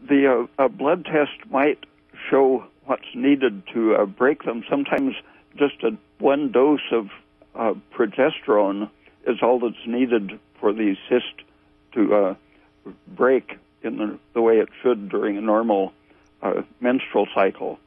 the blood test might show what's needed to break them. Sometimes just one dose of progesterone is all that's needed for the cyst to break in the way it should during a normal menstrual cycle.